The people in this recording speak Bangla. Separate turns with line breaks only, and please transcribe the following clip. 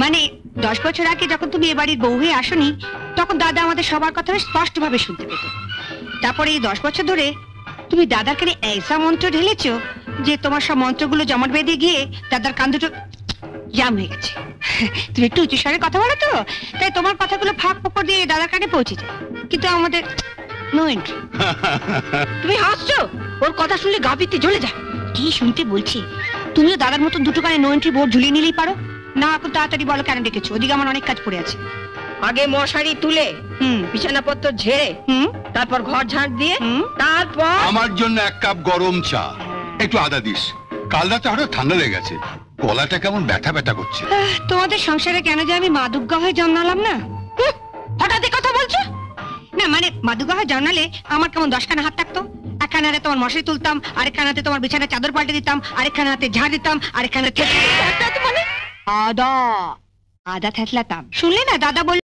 মানে 10 বছর আগে যখন তুমি এ বাড়ির বউ হয়ে আসনি, তখন দাদা আমাদের সবার কথা স্পষ্টভাবে শুনতে পেত। তারপরে এই 10 বছর ধরে তুমি দাদার কানে এইসা মন্ত্র ঢেলেছো যে তোমার সব মন্ত্রগুলো জমাট বেঁধে গিয়ে দাদার কান দুটো জাম হয়ে গেছে। তুমি একটু উঁচু স্বরে কথা বলো তো, তাই তোমার কথাগুলো ফাঁক ফোকর দিয়ে দাদার কানে পৌঁছে যায়, কিন্তু আমাদের নো এন্ট্রি। তুমি হাসছো, ওর কথা শুনলে গা পিত্তে জ্বলে যায়। কি শুনতে বলছি? তুমিও দাদার মতন দুটো কানে নো এন্ট্রি বোর্ড ঝুলিয়ে নিলেই পারো। না, এখন তাড়াতাড়ি বলো কেন ডেকেছো? ওদিকে আমার অনেক কাজ পড়ে আছে।
আগে মশারি তুলে, বিছানাপত্র ঝেড়ে, তারপর ঘর ঝাড় দিয়ে, তারপর
আমার জন্য 1 কাপ গরম চা, একটু আদা দিস। কাল রাতে হঠাৎ ঠান্ডা লেগে গেছে, গলাটা কেমন ব্যথা ব্যথা করছে।
তোমাদের সংসারে কেন যে আমি মাদুগ্গা হয়ে জন্মালাম না? হঠাৎ কথা বলছো না, মানে মাদুগ্গা হয়ে জন্মালে আমার কেমন 10খানা হাত থাকতো। একখানা হাতে তোমার মশারি তুলতাম, আরেকখানা হাতে তোমার বিছানা চাদর পাল্টে দিতাম, আরেকখানা হাতে ঝাড় দিতাম, আরেকখানা মানে আদা থেতলাতাম। শুনলে না দাদা বল